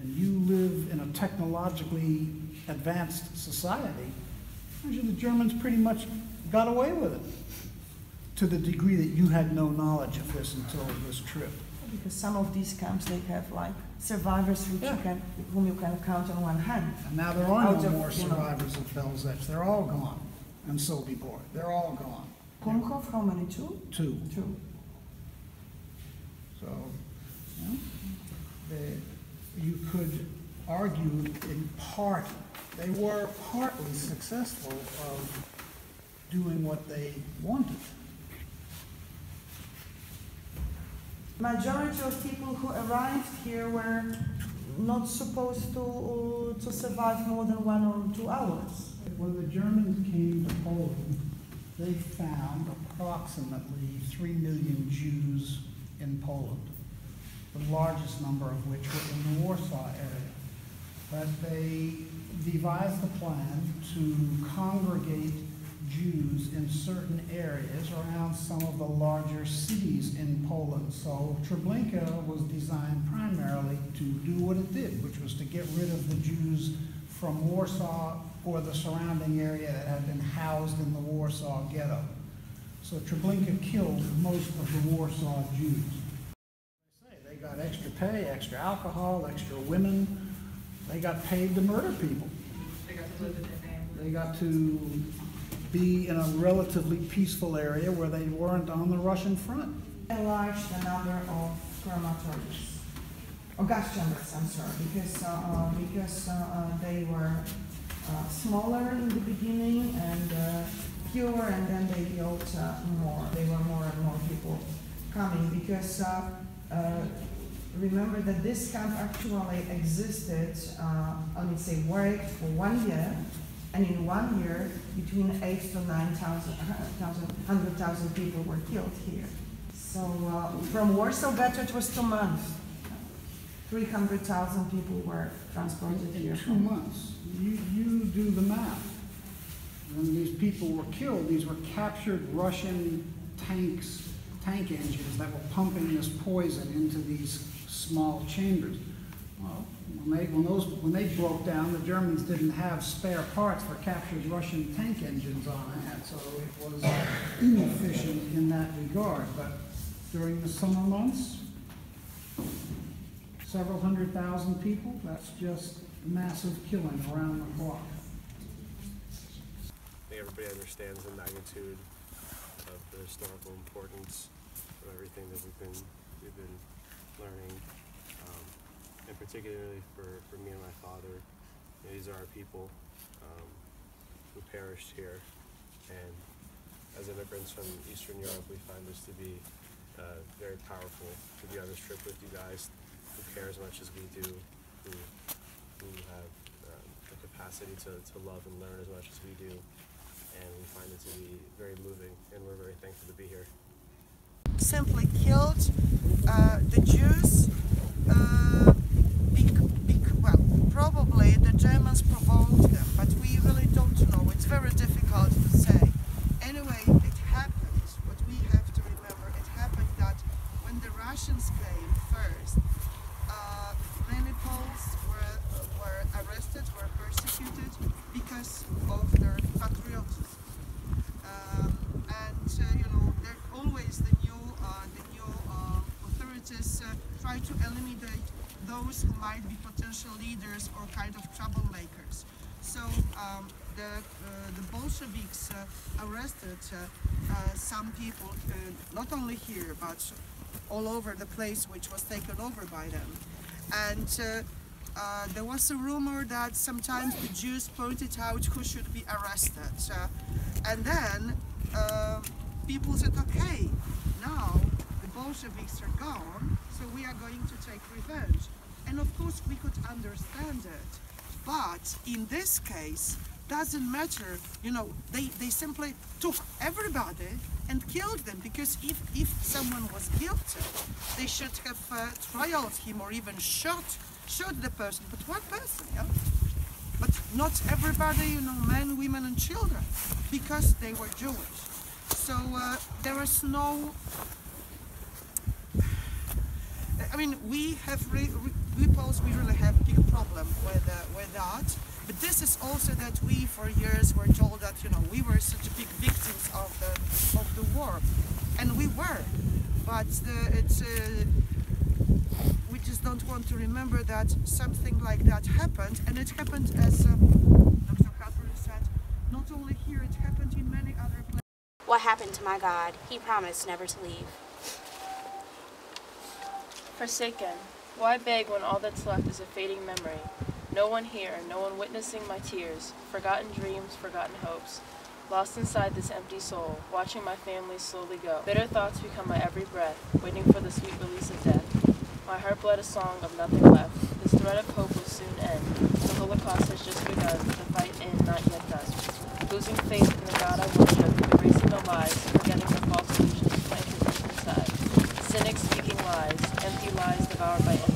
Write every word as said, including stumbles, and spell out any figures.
and you live in a technologically advanced society, the Germans pretty much got away with it, to the degree that you had no knowledge of this until this trip. Because some of these camps, they have like survivors which Yeah. you can, whom you can count on one hand. And now there are Out no of, more you know- survivors of Belzec. They're all gone. And Sobibor, they're all gone. Kumhov, how many? Two? Two. Two. So, you know, they, you could argue in part, they were partly successful of doing what they wanted. Majority of people who arrived here were not supposed to, to survive more than one or two hours. When the Germans came to Poland, they found approximately three million Jews in Poland, the largest number of which were in the Warsaw area. But they devised a plan to congregate Jews in certain areas around some of the larger cities in Poland. So Treblinka was designed primarily to do what it did, which was to get rid of the Jews from Warsaw or the surrounding area that had been housed in the Warsaw ghetto. So Treblinka killed most of the Warsaw Jews. They say they got extra pay, extra alcohol, extra women. They got paid to murder people. They got to live in their family. They got to be in a relatively peaceful area where they weren't on the Russian front. Enlarged the number of crematories, or gas chambers, I'm sorry, because, uh, uh, because uh, uh, they were uh, smaller in the beginning and uh, fewer, and then they built uh, more. There were more and more people coming because uh, uh, remember that this camp actually existed, uh, I mean, say, worked for one year. And in one year, between eight to nine thousand, hundred thousand people were killed here. So uh, from Warsaw Ghetto, it was two months. Three hundred thousand people were transported here. In two months, you, you do the math. When these people were killed, these were captured Russian tanks, tank engines that were pumping this poison into these small chambers. Well, when they, when those, when they broke down, the Germans didn't have spare parts for captured Russian tank engines on hand, so it was inefficient in that regard. But during the summer months, several hundred thousand people, that's just massive killing around the clock. I think everybody understands the magnitude of the historical importance of everything that we've been, we've been learning. Um, and particularly for, for me and my father, you know, these are our people um, who perished here. And as immigrants from Eastern Europe, we find this to be uh, very powerful to be on this trip with you guys who care as much as we do, who, who have um, the capacity to, to love and learn as much as we do. And we find it to be very moving, and we're very thankful to be here. Simply killed uh, the Jews. Uh, bec bec well, probably the Germans provoked them, but we really don't know. It's very difficult to say. Anyway, it happened. What we have to remember, it happened that when the Russians came first, uh, many Poles were, were arrested, were persecuted because of their patriotism. Um, and uh, you know, there always the new, uh, the new uh, authorities uh, try to eliminate those who might be potential leaders or kind of troublemakers. So um, the uh, the Bolsheviks uh, arrested uh, uh, some people, uh, not only here but all over the place, which was taken over by them. And uh, uh, there was a rumor that sometimes the Jews pointed out who should be arrested. Uh, and then uh, people said, okay, now the Bolsheviks are gone, so we are going to take revenge. And of course we could understand it. But in this case, doesn't matter, you know, they, they simply took everybody and killed them, because if, if someone was guilty, they should have uh, trialed him or even shot, shot the person, but one person, yeah? But not everybody, you know, men, women and children, because they were Jewish. So uh, there is no, I mean, we have re re we pose we really have a big problem with uh, with that. But this is also that we for years were told that you know we were such big victims of the of the war, and we were. But uh, it's uh, we just don't want to remember that something like that happened, and it happened as uh, Doctor Harper said. Not only here, it happened in many other places. What happened to my God? He promised never to leave. Forsaken. Why beg when all that's left is a fading memory? No one here, no one witnessing my tears, forgotten dreams, forgotten hopes. Lost inside this empty soul, watching my family slowly go. Bitter thoughts become my every breath, waiting for the sweet release of death. My heart bled a song of nothing left. This thread of hope will soon end. The Holocaust has just begun, the fight in not yet done. Losing faith in the God I worship, erasing the lies, forgetting the false illusions planted deep inside. Cynics speaking lies, empty lies devoured by envy.